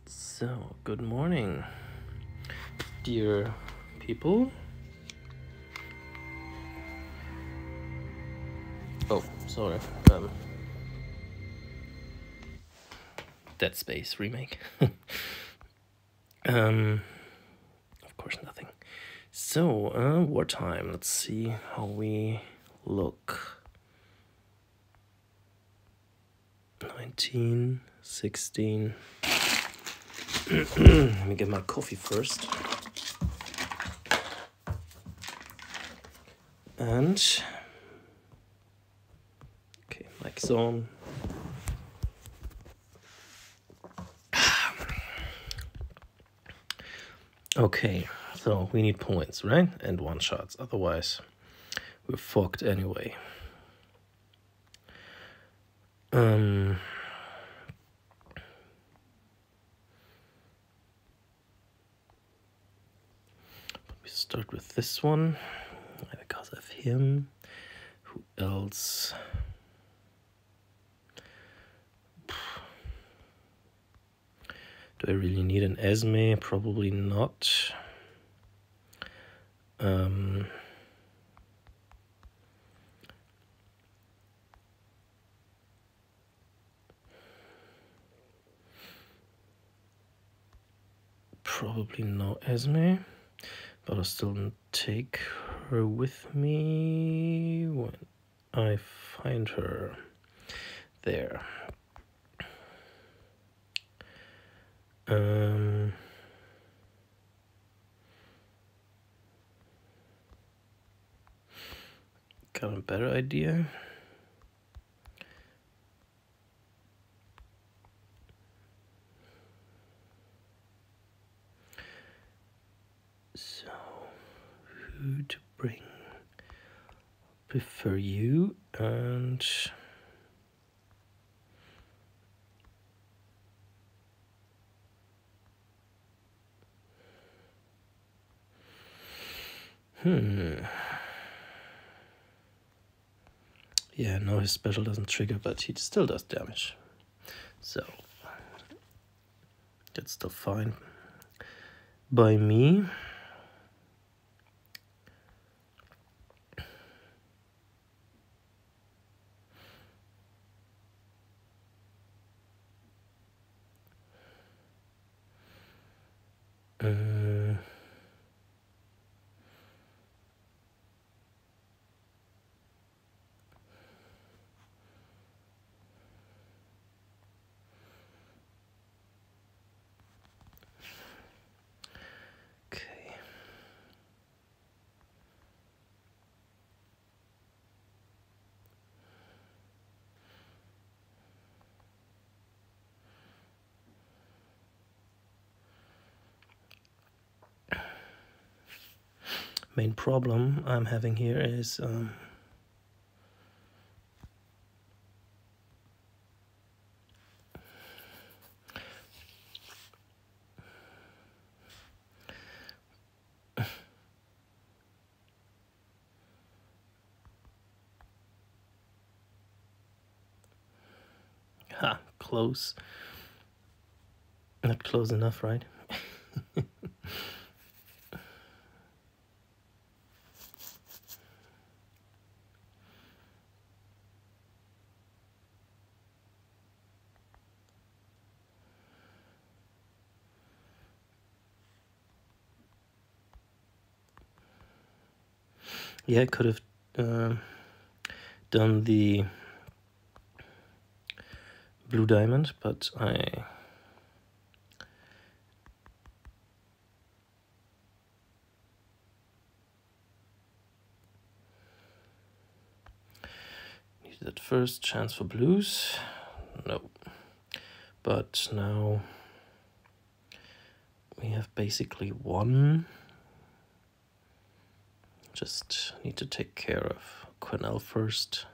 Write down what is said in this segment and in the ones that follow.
So, good morning, dear people. Oh, sorry. Dead Space remake. Of course, nothing. So, wartime. Let's see how we look. 19, 16. Let me get my coffee first. And okay, mic's on. Okay, so we need points, right? And one shots. Otherwise, we're fucked anyway. We start with this one because of him. Who else? Do I really need an Esme? Probably not. Probably no Esme, but I'll still take her with me when I find her. There. Got a better idea. So, who to bring? Prefer you and yeah, no, his special doesn't trigger, but he still does damage. So that's still fine by me. Okay. Main problem I'm having here is close. Not close enough, right? Yeah, I could have done the blue diamond, but I needed that first chance for blues. No, but now we have basically one. Just need to take care of Quenelle first.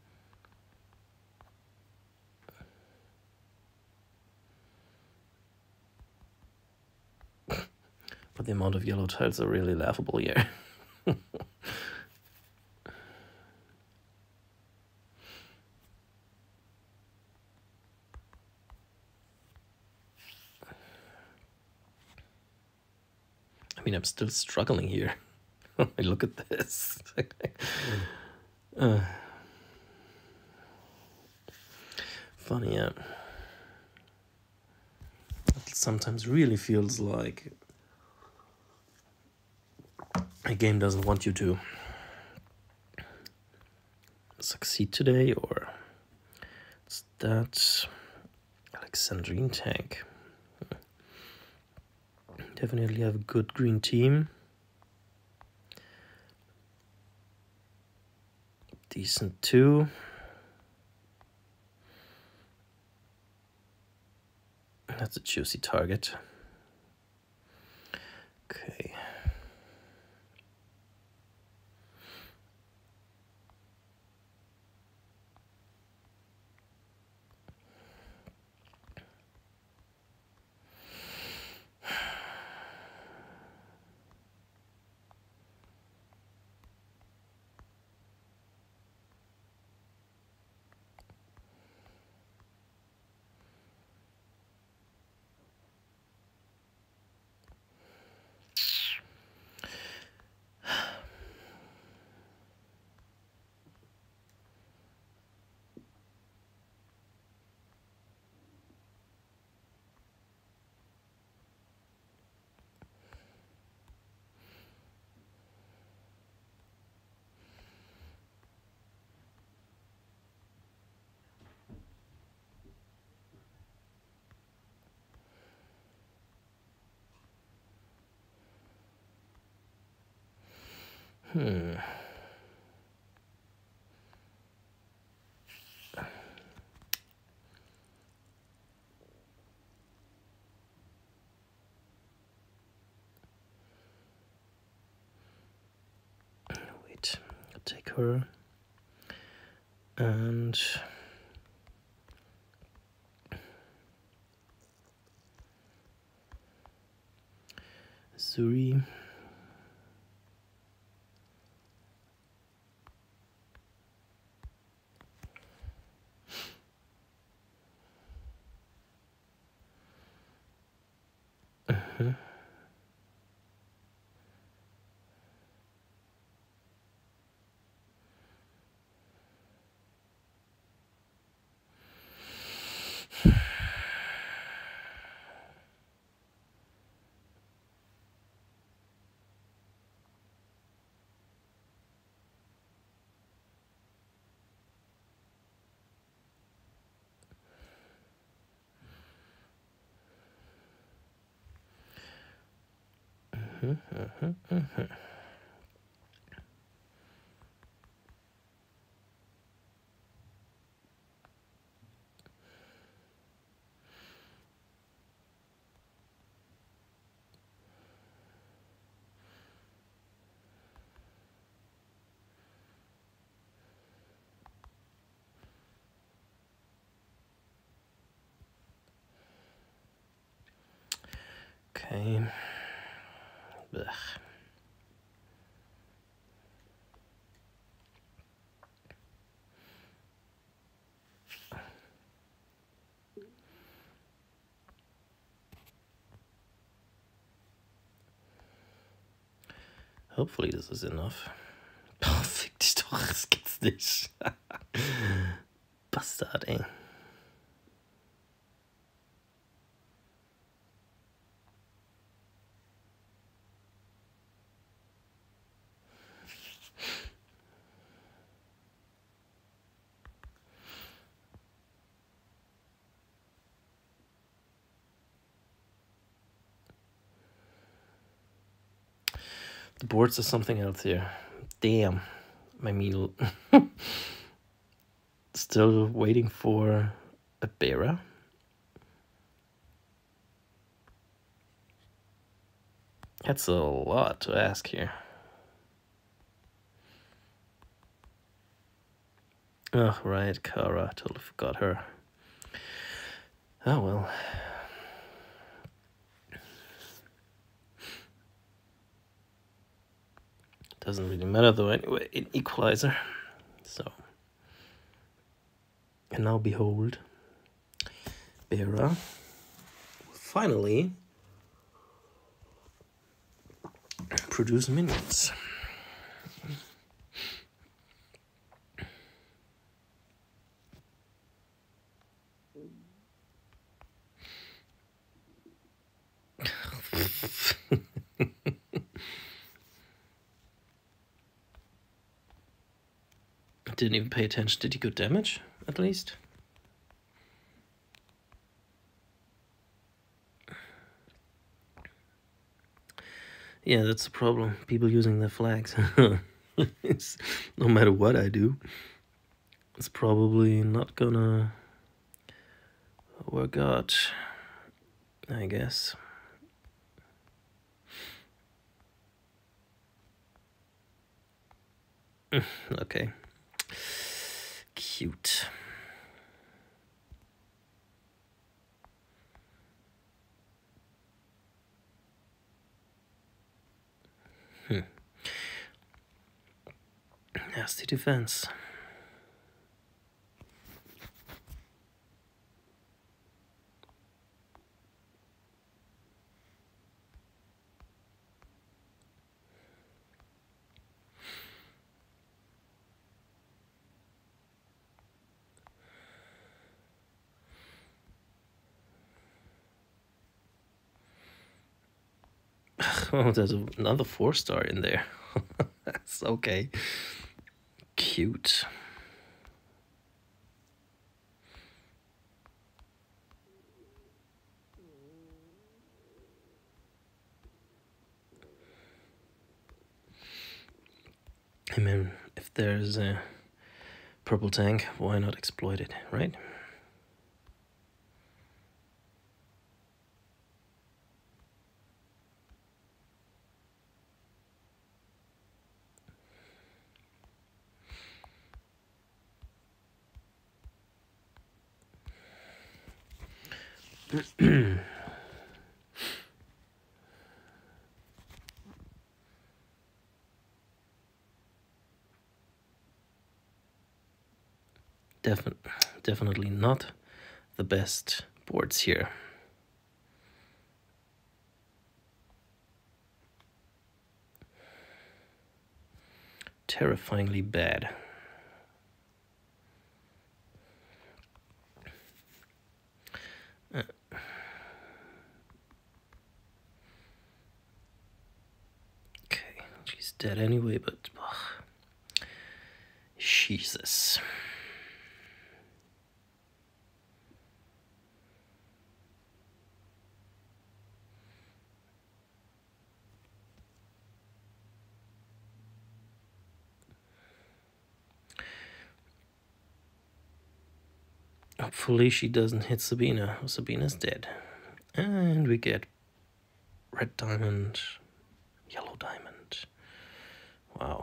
But the amount of yellow tiles are really laughable here. mean, I'm still struggling here. Look at this. Funny, yeah. It sometimes really feels like a game doesn't want you to succeed today, or it's that Alexandrine tank. Definitely have a good green team. Decent too. That's a juicy target. Okay. Wait, I'll take her and Zuri. Okay. Blech. Hopefully this is enough. Oh, fick dich doch, das gibt's nicht. Bastard, ey. The boards are something else here. Damn. My meal. Still waiting for a Bera. That's a lot to ask here. Oh, right, Kara. Totally forgot her. Oh, well. Doesn't really matter, though, anyway. An equalizer. So. And now, behold. Bera. Finally. produce minions. Didn't even pay attention. Did he go damage, at least? Yeah, that's the problem. People using their flags. No matter what I do, it's probably not gonna work out, I guess. Okay. Cute. Nasty defense. Oh, there's another 4-star in there. That's okay. Cute. I mean, if there's a purple tank, why not exploit it, right? Definitely not the best boards here. Terrifyingly bad. Okay, she's dead anyway, but Jesus. Hopefully she doesn't hit Sabina. Sabina's dead. And we get red diamond, yellow diamond. Wow.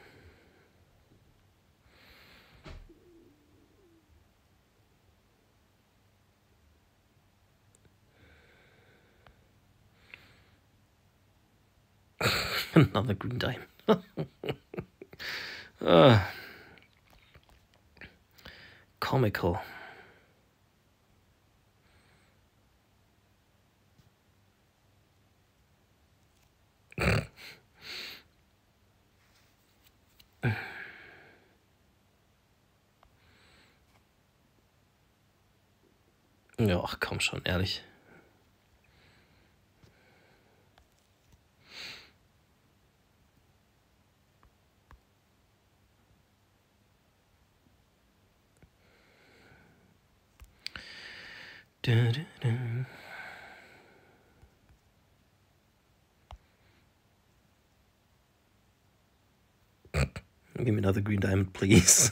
Another green diamond. Comical. Ja, komm schon, ehrlich. Da, da, da. Give me another green diamond, please.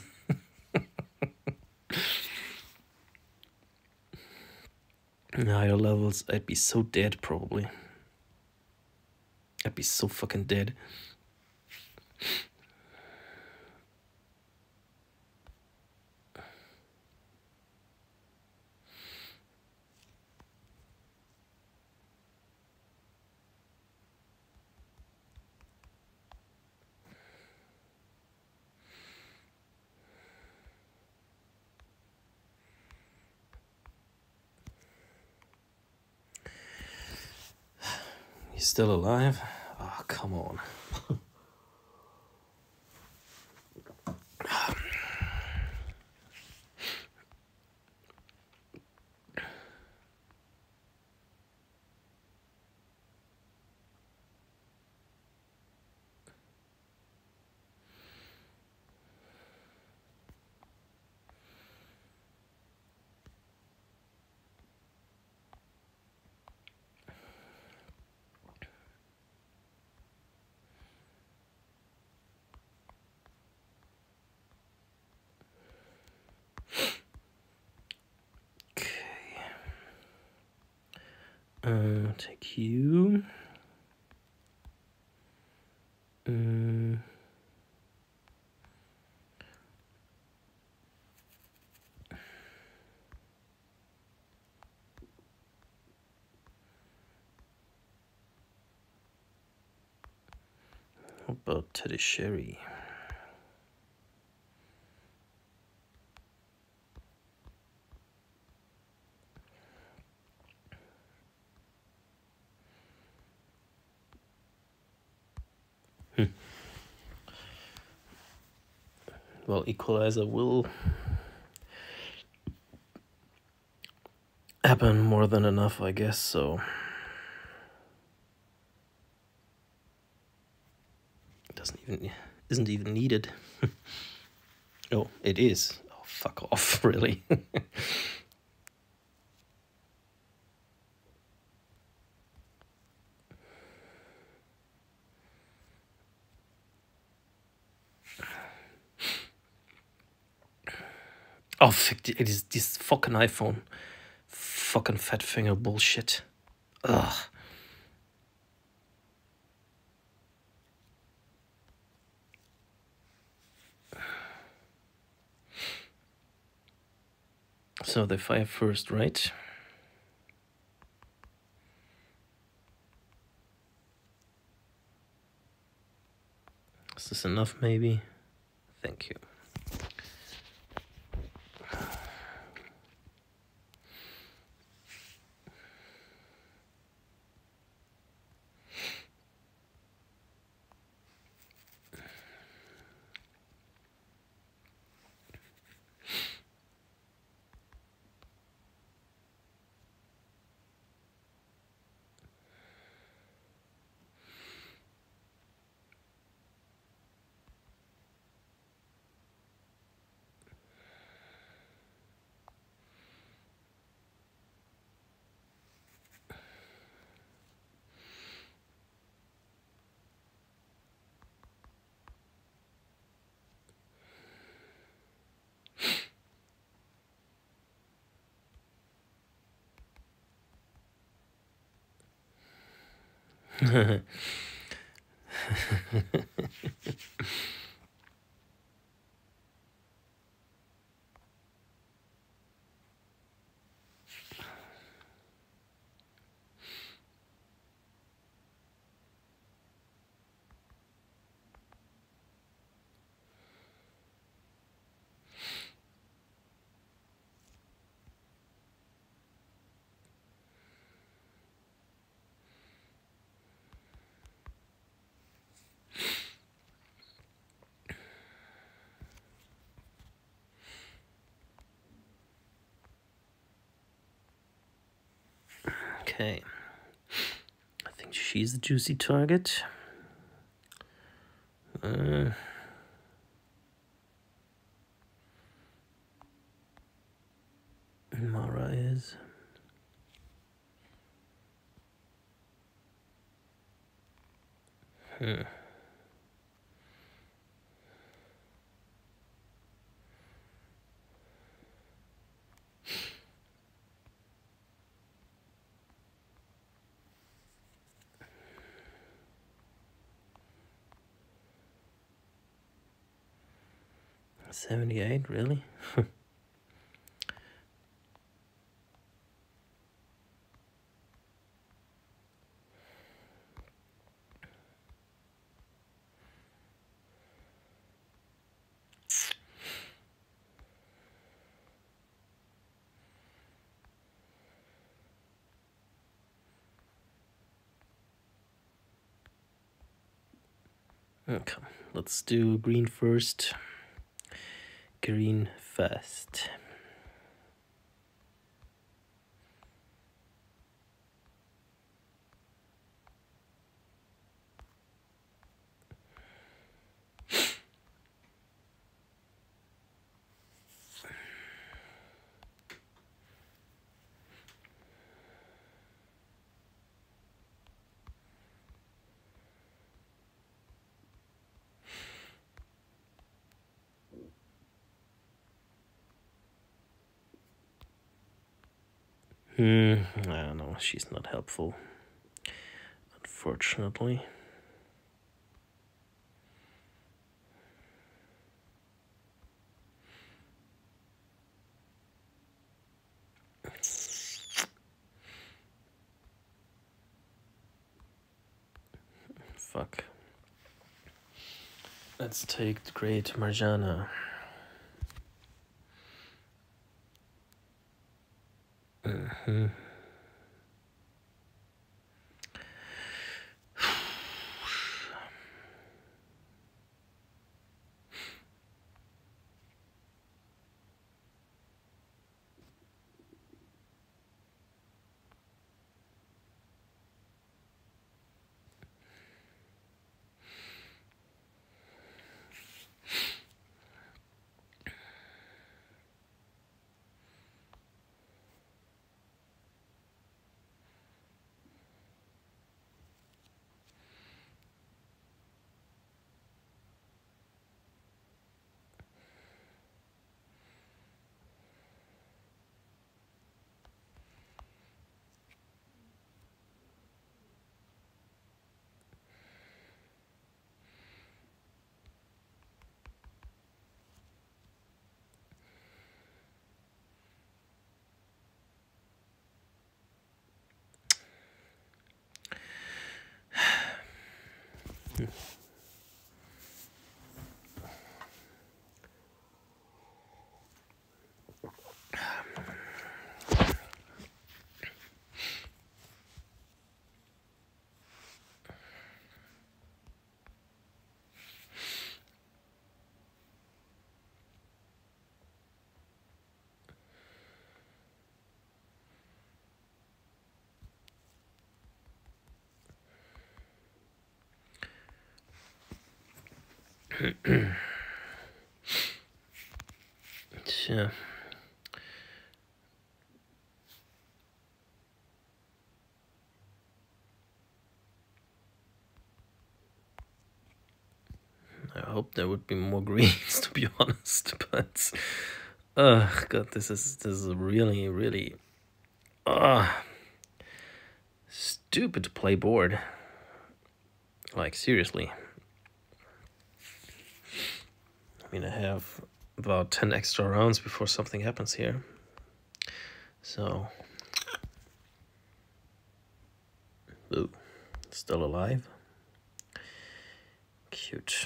Higher levels, I'd be so dead, probably. I'd be so fucking dead. He's still alive? Oh, come come on. Take you. How about Teddy Sherry? Well, Equalizer will happen more than enough, I guess, so isn't even needed. Oh, it is. Oh, fuck off, really. Oh, fuck, it is this fucking iPhone. Fucking fat finger bullshit. Ugh. So they fire first, right? Is this enough, maybe? Thank you. Okay. I think she's the juicy target. Mara is. Hmm. $78, really? Okay, let's do green first. Green first. I don't know, she's not helpful, unfortunately. Fuck. Let's take the great Marjana. Yeah. I hope there would be more greens, to be honest, but god, this is really, really stupid to play board. Like, seriously. I mean, I have about 10 extra rounds before something happens here. So, ooh, still alive. Cute.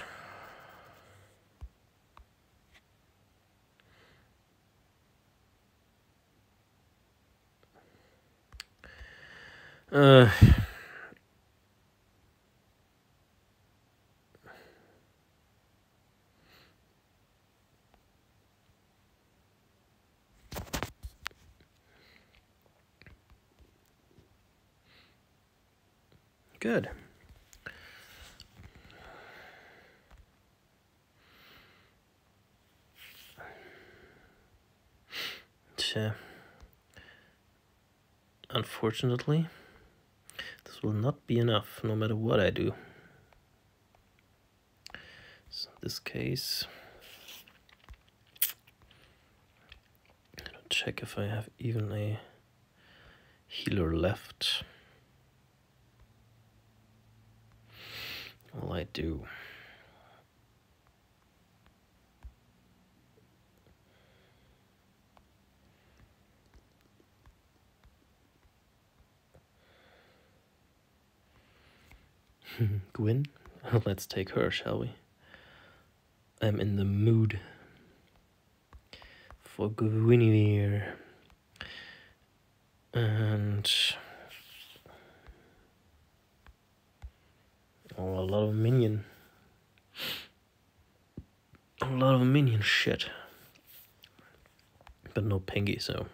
Good. Unfortunately, this will not be enough no matter what I do. So in this case, I'll check if I have even a healer left. Well, I do. Gwyn? Let's take her, shall we? I'm in the mood for Gwynevere. And a lot of minion. A lot of minion shit. But no Pingy, so...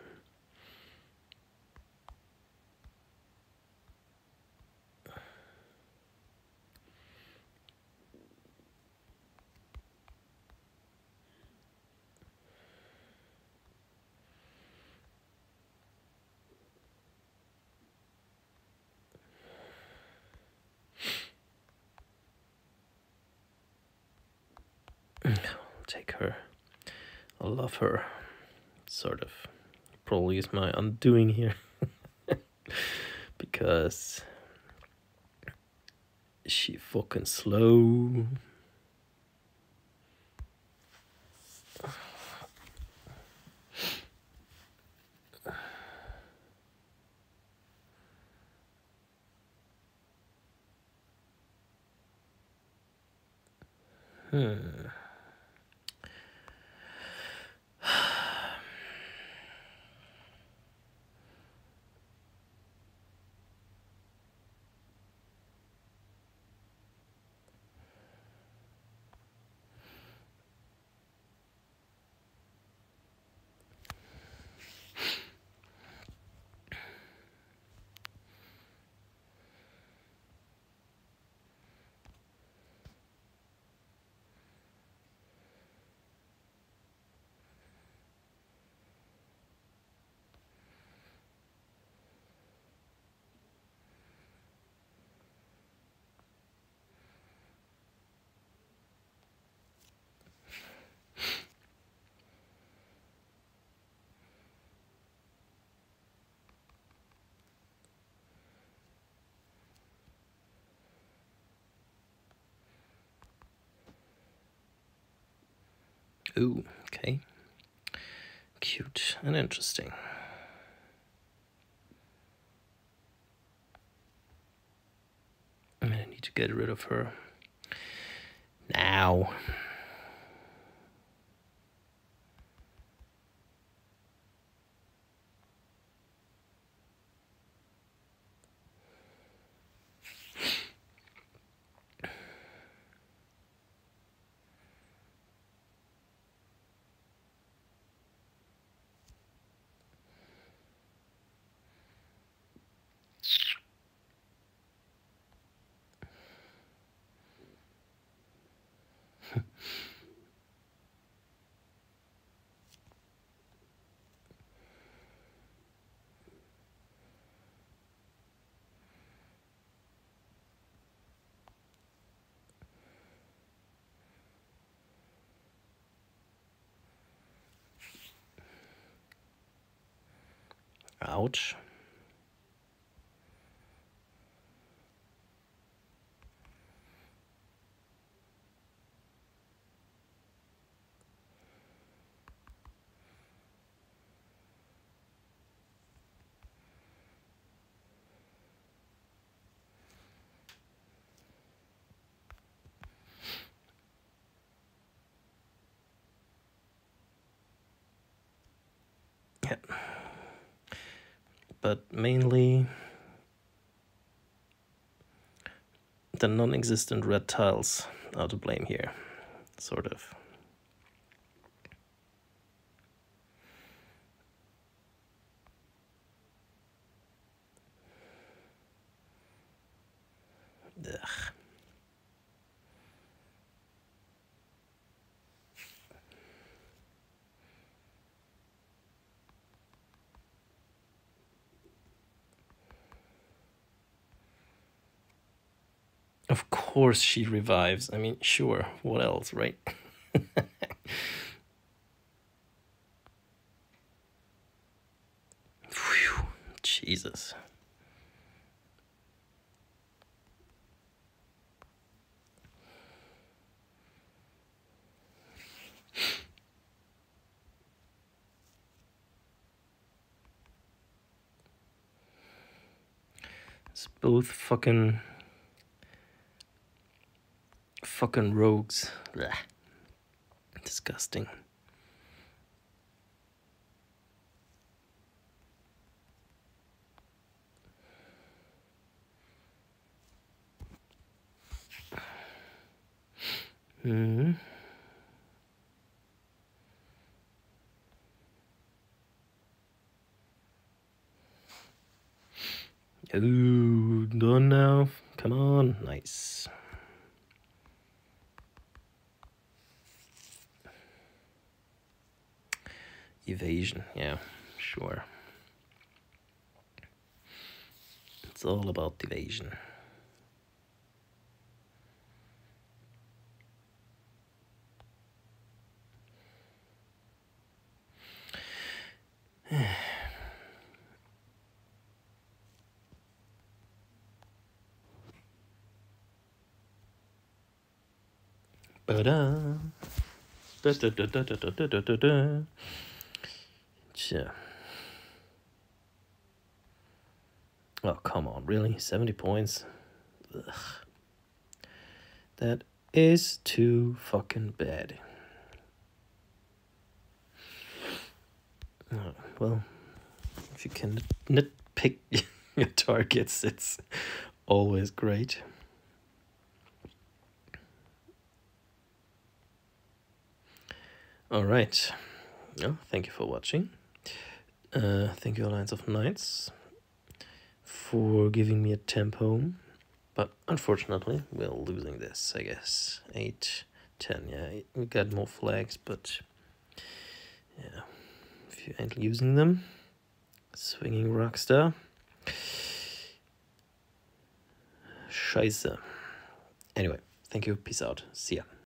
Take her. I love her. Sort of. Probably is my undoing here. Because she fucking slow. Ooh, okay. Cute and interesting. I need to get rid of her now. Ouch. Yeah. But mainly the non-existent red tiles are to blame here, sort of. Ugh. Of course she revives. I mean, sure, what else, right? Phew, Jesus. It's both fucking rogues. Blah. Disgusting. Ooh, done now. Come on, nice. Evasion, yeah, sure. It's all about evasion. Ba-da. Da-da-da-da-da-da-da-da. Sure. Oh, come on, really? 70 points? Ugh. That is too fucking bad. Oh, well, if you can nitpick your targets, it's always great. All right. Well, thank you for watching. Thank you, Alliance of Knights, for giving me a tempo. But unfortunately, we're losing this, I guess. 8, 10, yeah. We got more flags, but yeah. If you ain't using them, swinging Rockstar. Scheiße. Anyway, thank you. Peace out. See ya.